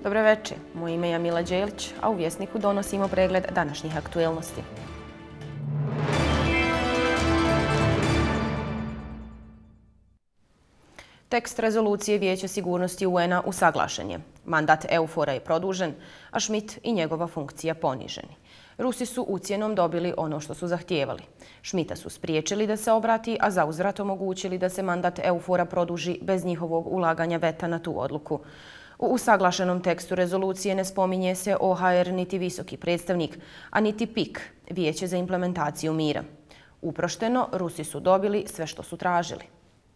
Dobro večer, moje ime je Mila Đelić, a u Vjesniku donosimo pregled današnjih aktuelnosti. Tekst rezolucije Vijeća sigurnosti UN-a usaglašen je. Mandat EUFOR-a je produžen, a Schmidt i njegova funkcija poniženi. Rusi su ucjenom dobili ono što su zahtijevali. Schmidta su spriječili da se obrati, a zauzvrat omogućili da se mandat EUFOR-a produži bez njihovog ulaganja veta na tu odluku. U usaglašenom tekstu rezolucije ne spominje se OHR niti visoki predstavnik, a niti PIK, Vijeće za implementaciju mira. Uprošteno, Rusi su dobili sve što su tražili.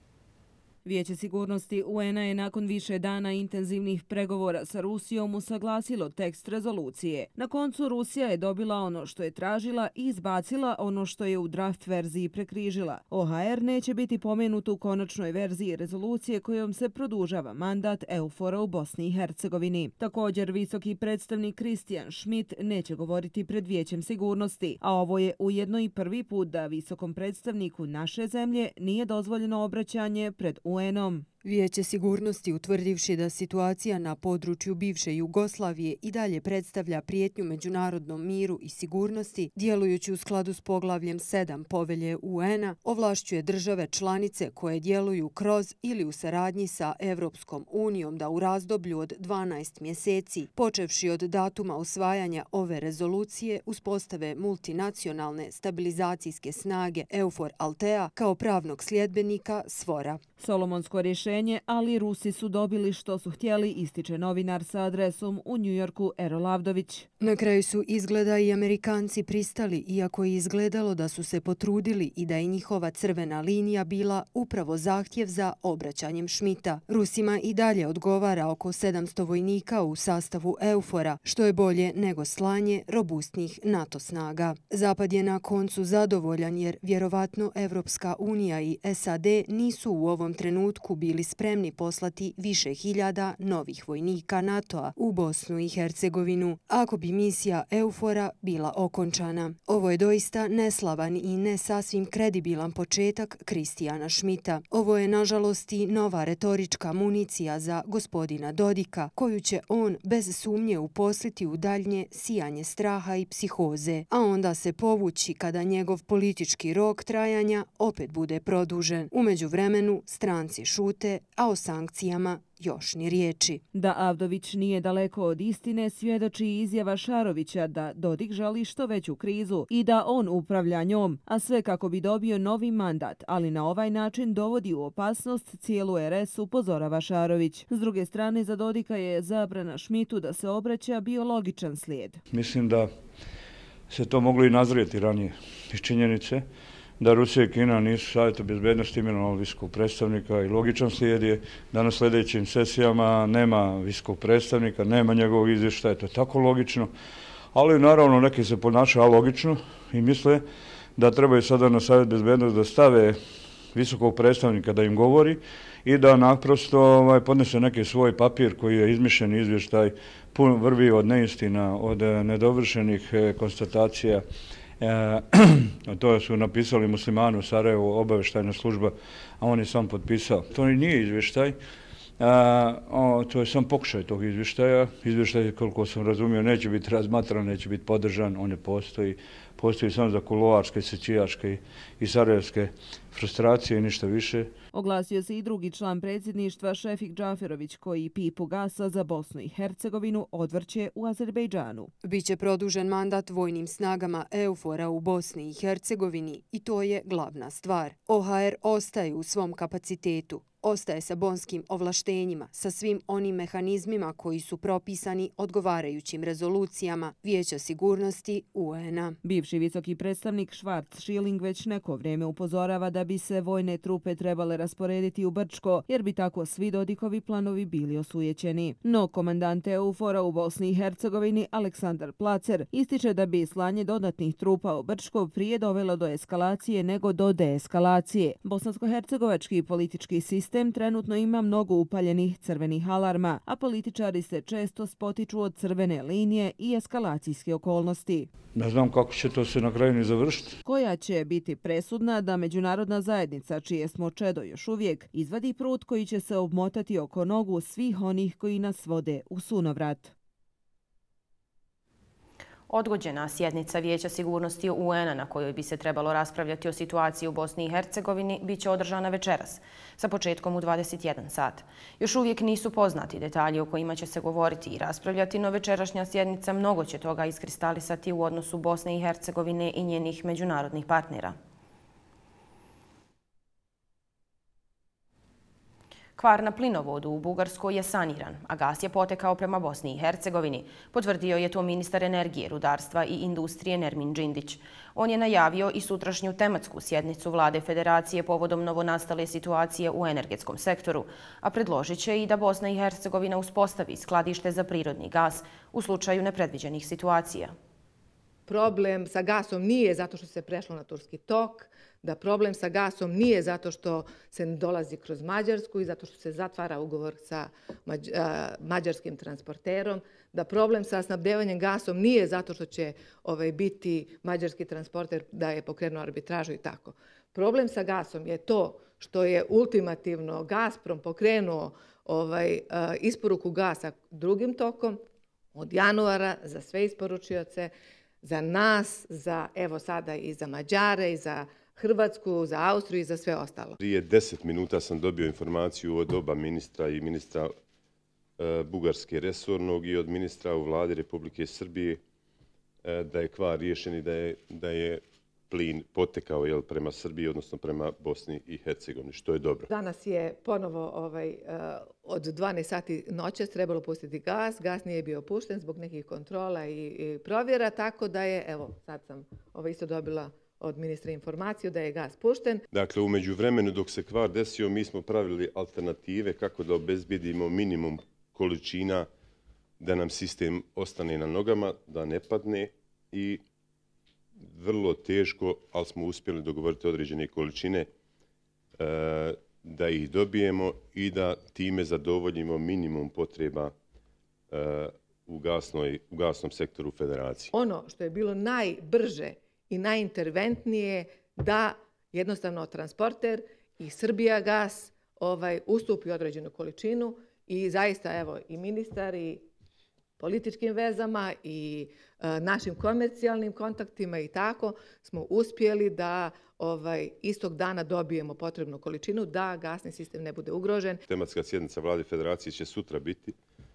Vijeće sigurnosti UN-a je nakon više dana intenzivnih pregovora sa Rusijom usaglasilo tekst rezolucije. Na koncu Rusija je dobila ono što je tražila i izbacila ono što je u draft verziji prekrižila. OHR neće biti pomenut u konačnoj verziji rezolucije kojom se produžava mandat EUFOR-a u Bosni i Hercegovini. Također, visoki predstavnik Christian Schmidt neće govoriti pred Vijećem sigurnosti, a ovo je ujedno i prvi put da visokom predstavniku naše zemlje nije dozvoljeno obraćanje pred UN-om. Vijeće sigurnosti, utvrdivši da situacija na području bivše Jugoslavije i dalje predstavlja prijetnju međunarodnom miru i sigurnosti, djelujući u skladu s poglavljem 7 povelje UN-a, ovlašćuje države članice koje djeluju kroz ili u saradnji sa Evropskom unijom da u razdoblju od 12 mjeseci, počevši od datuma usvajanja ove rezolucije, uspostave multinacionalne stabilizacijske snage EUFOR Althea kao pravnog sljedbenika SFOR-a. Solomonsko rješenje, ali Rusi su dobili što su htjeli, ističe novinar sa adresom u Njujorku Ero Lavdović. Na kraju su izgleda i Amerikanci pristali, iako je izgledalo da su se potrudili i da je njihova crvena linija bila upravo zahtjev za obraćanjem Schmidta. Rusima i dalje odgovara oko 700 vojnika u sastavu EUFOR-a, što je bolje nego slanje robustnih NATO snaga. Zapad je na koncu zadovoljan jer vjerovatno Evropska unija i SAD nisu u ovom trenutku bili spremni poslati više hiljada novih vojnika NATO-a u Bosnu i Hercegovinu, ako bi misija EUFOR-a bila okončana. Ovo je doista neslavan i ne sasvim kredibilan početak Christiana Schmidta. Ovo je nažalost i nova retorička municija za gospodina Dodika, koju će on bez sumnje uposliti u daljnje sijanje straha i psihoze, a onda se povući kada njegov politički rok trajanja opet bude produžen. U međuvremenu stranci šute, a o sankcijama još ni riječi. Da Avdović nije daleko od istine svjedoči izjava Šarovića da Dodik želi što veću krizu i da on upravlja njom, a sve kako bi dobio novi mandat, ali na ovaj način dovodi u opasnost cijelu RS, upozorava Šarović. S druge strane, za Dodika je zabrana Schmidtu da se obraća bio logičan slijed. Mislim da se to moglo i nazrijeti ranije iz činjenice da Rusija i Kina nisu Savjetu bezbednosti imenovali visokog predstavnika i logičan slijed je da na sljedećim sesijama nema visokog predstavnika, nema njegovog izvještaja, to je tako logično, ali naravno neki se ponašaju alogično i misle da trebaju sada na Savjet bezbednosti da stave visokog predstavnika da im govori i da naprosto podnese neki svoj papir koji je izmišljen izvještaj, pun vrvi od neistina, od nedovršenih konstatacija. To su napisali Muslimani u Sarajevu, obavještajna služba, a on je sam potpisao. To nije izvještaj, to je sam pokušaj tog izvještaja. Izvještaj, koliko sam razumio, neće biti razmatran, neće biti podržan, on ne postoji. Postoji samo za kuloarske, sečijaške i sarajevske frustracije i ništa više. Oglasio se i drugi član predsjedništva Šefik Džaferović, koji pipu gasa za Bosnu i Hercegovinu odvrće u Azerbejdžanu. Biće produžen mandat vojnim snagama EUFOR-a u Bosni i Hercegovini i to je glavna stvar. OHR ostaje u svom kapacitetu. Ostaje sa bonskim ovlaštenjima, sa svim onim mehanizmima koji su propisani odgovarajućim rezolucijama Vijeća sigurnosti UN-a. Bivši visoki predstavnik Schwarz Schilling već neko vrijeme upozorava da bi se vojne trupe trebale rasporediti u Brčko, jer bi tako svi Dodikovi planovi bili osujećeni. No, komandant EUFOR-a u Bosni i Hercegovini Aleksandar Placer ističe da bi slanje dodatnih trupa u Brčko prije dovelo do eskalacije nego do deeskalacije. Bosansko-hercegovački politički sistem sistem trenutno ima mnogo upaljenih crvenih alarma, a političari se često spotiču od crvene linije i eskalacijske okolnosti. Ne znam kako će to se na kraju ni završiti. Koja će biti presudna da međunarodna zajednica, čije smo čedo još uvijek, izvadi prut koji će se obmotati oko nogu svih onih koji nas vode u sunovrat. Odgođena sjednica Vijeća sigurnosti UN-a na kojoj bi se trebalo raspravljati o situaciji u Bosni i Hercegovini bit će održana večeras, sa početkom u 21 sat. Još uvijek nisu poznati detalji o kojima će se govoriti i raspravljati, no večerašnja sjednica mnogo će toga iskristalisati u odnosu Bosne i Hercegovine i njenih međunarodnih partnera. Kvar na plinovodu u Bugarskoj je saniran, a gas je potekao prema Bosni i Hercegovini. Potvrdio je to ministar energije, rudarstva i industrije Nermin Džindić. On je najavio i sutrašnju tematsku sjednicu vlade Federacije povodom novonastale situacije u energetskom sektoru, a predložit će i da Bosna i Hercegovina uspostavi skladište za prirodni gas u slučaju nepredviđenih situacija. Problem sa gasom nije zato što se prešlo na Turski tok, da problem sa gasom nije zato što se ne dolazi kroz Mađarsku i zato što se zatvara ugovor sa mađarskim transporterom, da problem sa snabdevanjem gasom nije zato što će biti mađarski transporter da je pokrenuo arbitražu i tako. Problem sa gasom je to što je ultimativno Gazprom pokrenuo isporuku gasa drugim tokom od januara za sve isporučioce, za nas, za evo sada i za Mađare, i za Hrvatsku, za Austriju i za sve ostalo. Prije 10 minuta sam dobio informaciju od oba ministra i ministra Bugarske resornog i od ministra u vladi Republike Srbije da je kvar riješen i da je plin potekao prema Srbiji, odnosno prema Bosni i Hercegovini, što je dobro. Danas je ponovo od 12 sati noćas trebalo pustiti gas. Gas nije bio pušten zbog nekih kontrola i provjera, tako da je, evo, sad sam isto dobila od ministra informaciju da je gas pušten. Dakle, u međuvremenu dok se kvar desio, mi smo pravili alternative kako da obezbjedimo minimum količina da nam sistem ostane na nogama, da ne padne i vrlo teško, ali smo uspjeli dogovoriti određene količine da ih dobijemo i da time zadovoljimo minimum potreba u gasnom sektoru Federacije. Ono što je bilo najbrže i najinterventnije da jednostavno transporter i Srbijagas ustupi određenu količinu i zaista evo i ministar i političkim vezama i našim komercijalnim kontaktima i tako smo uspjeli da istog dana dobijemo potrebnu količinu da gasni sistem ne bude ugrožen. Tematska sjednica vlade Federacije će sutra biti.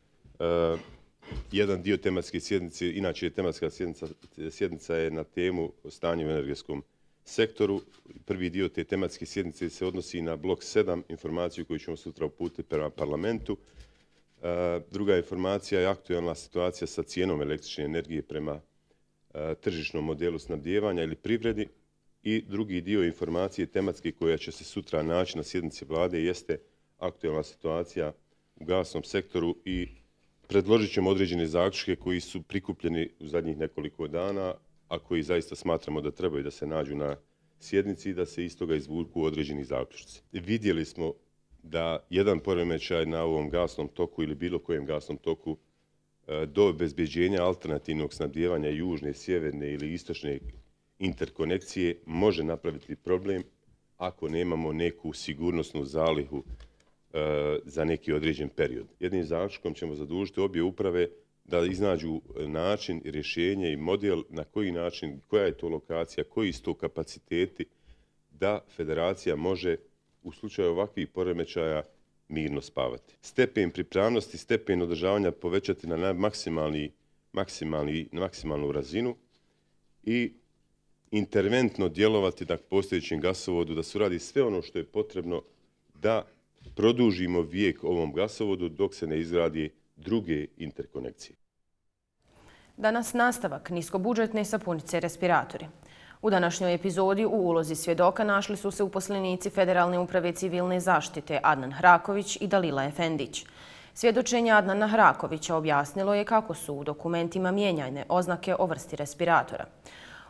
Jedan dio tematske sjednice, inače tematska sjednica je na temu o stanju u energetskom sektoru. Prvi dio te tematske sjednice se odnosi na blok 7, informaciju koju ćemo sutra uputiti prema parlamentu. Druga informacija je aktualna situacija sa cijenom električne energije prema tržišnom modelu snabdijevanja ili privredi. I drugi dio informacije tematske koja će se sutra naći na sjednici vlade jeste aktualna situacija u gasnom sektoru i predložit ćemo određene zaključke koji su prikupljeni u zadnjih nekoliko dana, a koji zaista smatramo da trebaju da se nađu na sjednici i da se iz toga izvuku određeni zaključci. Vidjeli smo da jedan poremećaj na ovom gasnom toku ili bilo kojem gasnom toku do obezbeđenja alternativnog snabdijevanja južne, sjeverne ili istočne interkonekcije može napraviti problem ako nemamo neku sigurnosnu zalihu za neki određen period. Jednim zaključkom ćemo zadužiti obje uprave da iznađu način, rješenje i model na koji način, koja je to lokacija, koji su to kapaciteti da Federacija može u slučaju ovakvih poremećaja mirno spavati. Stepen pripravnosti, stepen održavanja povećati na maksimalnu razinu i interventno djelovati na postojećem gasovodu da se uradi sve ono što je potrebno da produžimo vijek ovom gasovodu dok se ne izgradi druge interkonekcije. Danas nastavak niskobudžetne sapunice respiratori. U današnjoj epizodi u ulozi svjedoka našli su se uposlenici Federalne uprave civilne zaštite Adnan Hraković i Dalila Efendić. Svjedočenje Adnana Hrakovića objasnilo je kako su u dokumentima mijenjane oznake o vrsti respiratora.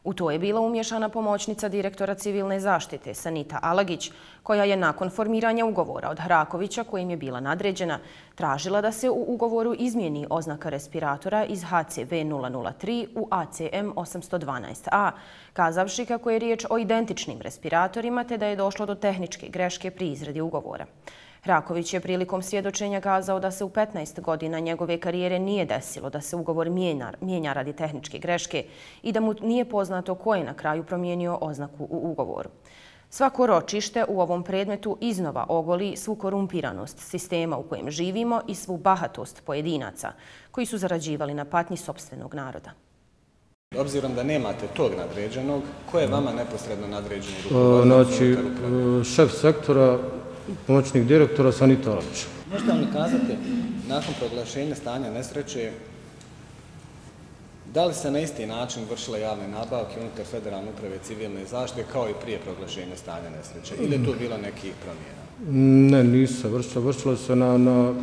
U to je bila umješana pomoćnica direktora civilne zaštite Sanita Alagić, koja je nakon formiranja ugovora od Hrakovića, kojim je bila nadređena, tražila da se u ugovoru izmijeni oznaka respiratora iz HCV 003 u ACM 812A, kazavši kako je riječ o identičnim respiratorima te da je došlo do tehničke greške pri izradi ugovora. Hraković je prilikom svjedočenja kazao da se u 15 godina njegove karijere nije desilo da se ugovor mijenja radi tehničke greške i da mu nije poznato ko je na kraju promijenio oznaku u ugovoru. Svako ročište u ovom predmetu iznova ogoli svu korumpiranost sistema u kojem živimo i svu bahatost pojedinaca koji su zarađivali na patnji sopstvenog naroda. Obzirom da nemate tog nadređenog, ko je vama neposredno nadređeni rukovodilac? Znači, šef sektora, pomoćnik direktora Sanita Alagić. Možete li kazati, nakon proglašenja stanja nesreće, da li se na isti način vršile javne nabavke unutar Federalne uprave civilne zaštite kao i prije proglašenja stanja nesreće? Ili je tu bilo nekih promjena? Ne, nisu se vršilo. Vršilo se na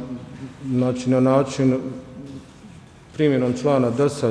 način primjenom člana 10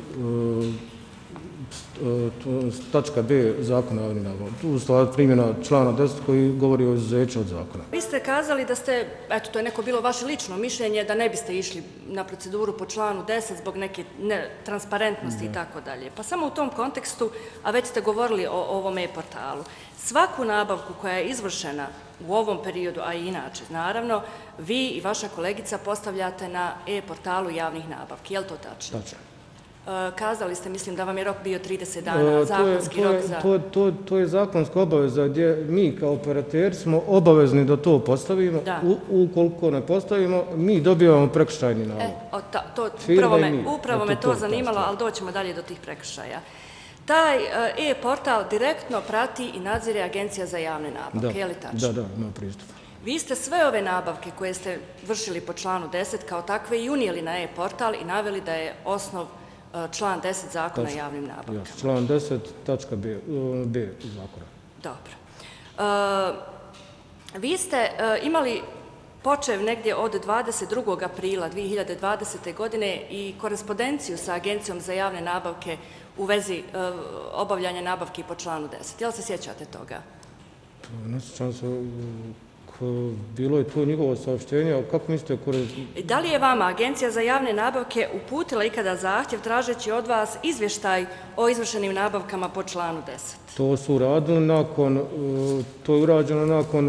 tačka B zakona o javnim nabavkama. Tu je primjena člana 10 koji govori o izuzeću od zakona. Vi ste kazali da ste, eto to je neko bilo vaše lično mišljenje, da ne biste išli na proceduru po članu 10 zbog neke transparentnosti i tako dalje. Pa samo u tom kontekstu, a već ste govorili o ovom e-portalu, svaku nabavku koja je izvršena u ovom periodu, a i inače, naravno, vi i vaša kolegica postavljate na e-portalu javnih nabavki. Je li to tačno? Tačno. Kazali ste, mislim, da vam je rok bio 30 dana, zakonski rok za... To je zakonska obaveza gdje mi kao operateri smo obavezni da to postavimo. Ukoliko ne postavimo, mi dobivamo prekršajni nalog. Upravo me to zanimalo, ali doćemo dalje do tih prekršaja. Taj e-portal direktno prati i nadzire Agencija za javne nabavke, je li tačno? Da, ima pristup. Vi ste sve ove nabavke koje ste vršili po članu 10 kao takve i unijeli na e-portal i naveli da je osnov član 10 zakona o javnim nabavkama. Član 10, tačka B zakona. Dobro. Vi ste imali počev negdje od 22. aprila 2020. godine i korespondenciju sa Agencijom za javne nabavke u vezi obavljanja nabavki po članu 10. Jel se sjećate toga? Ne sjećam se. Bilo je to njihovo saopštenje, a kako mislite... Da li je vama Agencija za javne nabavke uputila ikada zahtjev tražeći od vas izvještaj o izvršenim nabavkama po članu 10? To su uradili to je urađeno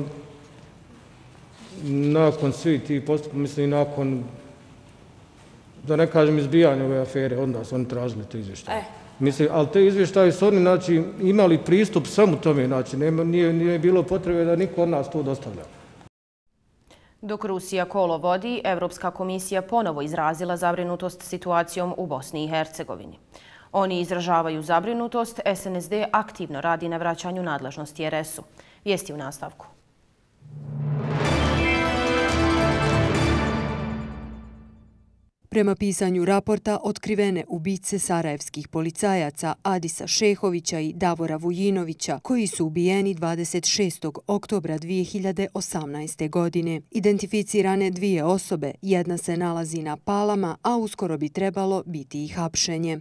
nakon svih tih postupka, mislim nakon, da ne kažem, izbijanja ove afere, onda su oni tražili te izvještaje. Mislim, ali te izvještaje su oni imali pristup svemu tome, nije bilo potrebe da niko od nas to dostavlja. Dok Rusija kolo vodi, Evropska komisija ponovo izrazila zabrinutost situacijom u Bosni i Hercegovini. Oni izražavaju zabrinutost, SNSD aktivno radi na vraćanju nadležnosti RS-u. Vijesti u nastavku. Prema pisanju raporta, otkrivene ubice sarajevskih policajaca Adisa Šehovića i Davora Vujinovića, koji su ubijeni 26. oktobra 2018. godine. Identificirane dvije osobe, jedna se nalazi na Palama, a uskoro bi trebalo biti i hapšenje.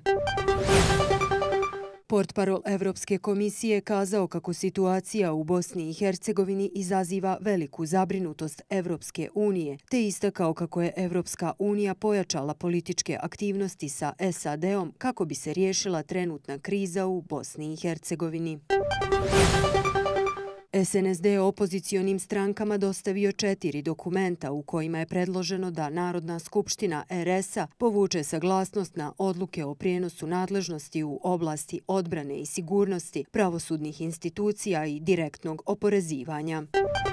Portparol Evropske komisije kazao kako situacija u Bosni i Hercegovini izaziva veliku zabrinutost Evropske unije, te istakao kako je Evropska unija pojačala političke aktivnosti sa SAD-om kako bi se riješila trenutna kriza u Bosni i Hercegovini. SNSD opozicionim strankama dostavio 4 dokumenta u kojima je predloženo da Narodna skupština RS-a povuče saglasnost na odluke o prijenosu nadležnosti u oblasti odbrane i sigurnosti, pravosudnih institucija i direktnog oporezivanja.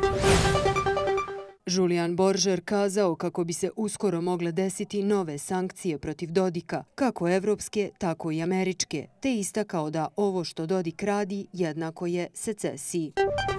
Julian Boržer kazao kako bi se uskoro mogle desiti nove sankcije protiv Dodika, kako evropske, tako i američke, te istakao da ovo što Dodik radi jednako je secesiji.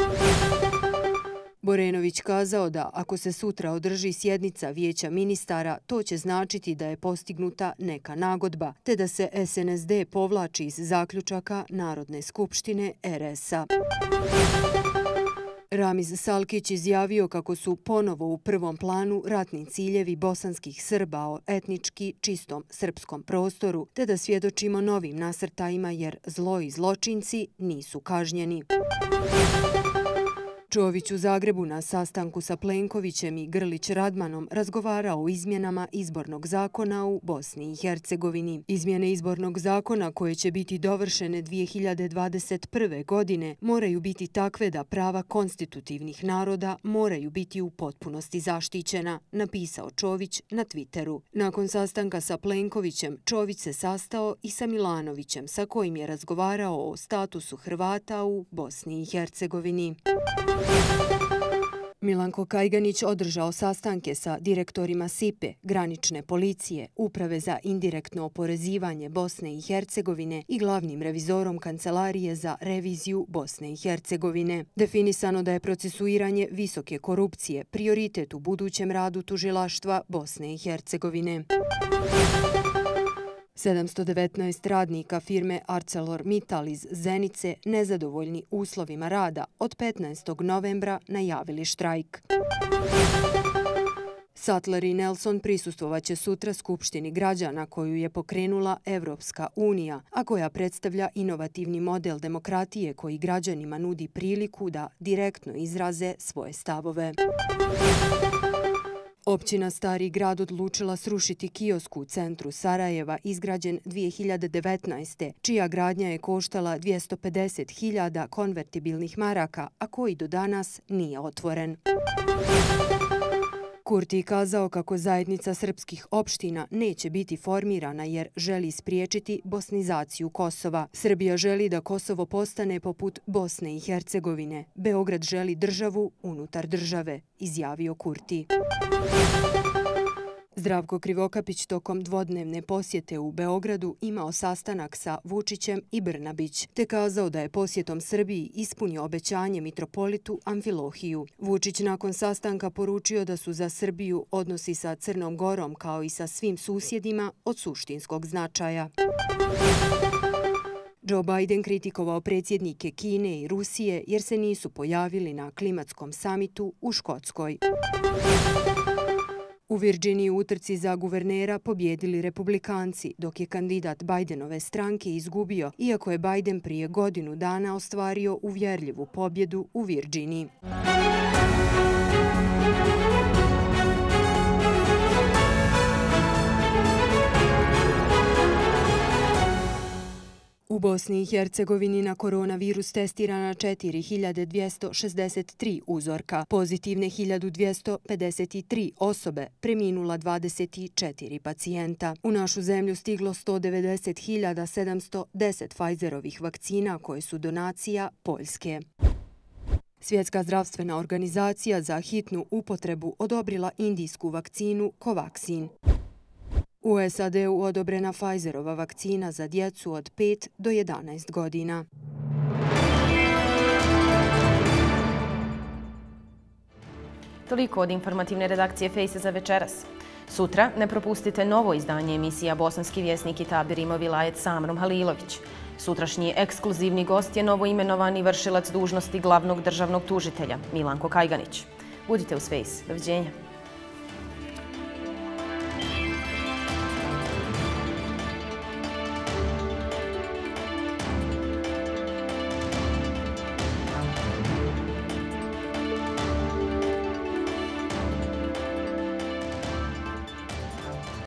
Borenović kazao da ako se sutra održi sjednica Vijeća ministara, to će značiti da je postignuta neka nagodba, te da se SNSD povlači iz zaključaka Narodne skupštine RS-a. Ramiz Salkić izjavio kako su ponovo u prvom planu ratni ciljevi bosanskih Srba o etnički čistom srpskom prostoru, te da svjedočimo novim nasrtajima jer zlo i zločinci nisu kažnjeni. Čović u Zagrebu na sastanku sa Plenkovićem i Grlić Radmanom razgovarao o izmjenama izbornog zakona u Bosni i Hercegovini. Izmjene izbornog zakona koje će biti dovršene 2021. godine moraju biti takve da prava konstitutivnih naroda moraju biti u potpunosti zaštićena, napisao Čović na Twitteru. Nakon sastanka sa Plenkovićem, Čović se sastao i sa Milanovićem, sa kojim je razgovarao o statusu Hrvata u Bosni i Hercegovini. Milanko Kajganić održao sastanke sa direktorima SIPE, granične policije, Uprave za indirektno oporezivanje Bosne i Hercegovine i glavnim revizorom Kancelarije za reviziju Bosne i Hercegovine. Definisano da je procesuiranje visoke korupcije prioritet u budućem radu tužilaštva Bosne i Hercegovine. 719 radnika firme ArcelorMittal iz Zenice nezadovoljni uslovima rada od 15. novembra najavili štrajk. Sattler i Nelson prisustvovaće sutra Skupštini građana koju je pokrenula Evropska unija, a koja predstavlja inovativni model demokratije koji građanima nudi priliku da direktno izraze svoje stavove. Općina Stari grad odlučila srušiti kiosk u centru Sarajeva izgrađen 2019. čija gradnja je koštala 250.000 konvertibilnih maraka, a koji do danas nije otvoren. Kurti kazao kako zajednica srpskih opština neće biti formirana jer želi spriječiti bosnizaciju Kosova. Srbija želi da Kosovo postane poput Bosne i Hercegovine. Beograd želi državu unutar države, izjavio Kurti. Zdravko Krivokapić tokom dvodnevne posjete u Beogradu imao sastanak sa Vučićem i Brnabić, te kazao da je posjetom Srbiji ispunio obećanje mitropolitu Amfilohiju. Vučić nakon sastanka poručio da su za Srbiju odnosi sa Crnom Gorom kao i sa svim susjedima od suštinskog značaja. Joe Biden kritikovao predsjednike Kine i Rusije jer se nisu pojavili na klimatskom samitu u Škotskoj. U Virginiji u utrci za guvernera pobjedili republikanci, dok je kandidat Bidenove stranke izgubio, iako je Biden prije godinu dana ostvario uvjerljivu pobjedu u Virginiji. U Bosni i Hercegovini na koronavirus testirana 4263 uzorka, pozitivne 1253 osobe, preminula 24 pacijenta. U našu zemlju stiglo 190.710 Pfizerovih vakcina koje su donacija Poljske. Svjetska zdravstvena organizacija za hitnu upotrebu odobrila indijsku vakcinu Covaxin. U SAD-u odobrena Pfizerova vakcina za djecu od 5 do 11 godina. Toliko od informativne redakcije Fejsa za večeras. Sutra ne propustite novo izdanje emisija Bosanski vjesnik i Tabirimo Vilajet Samrom Halilović. Sutrašnji ekskluzivni gost je novoimenovani vršilac dužnosti glavnog državnog tužitelja Milanko Kajganić. Budite uz Fejs. Doviđenja.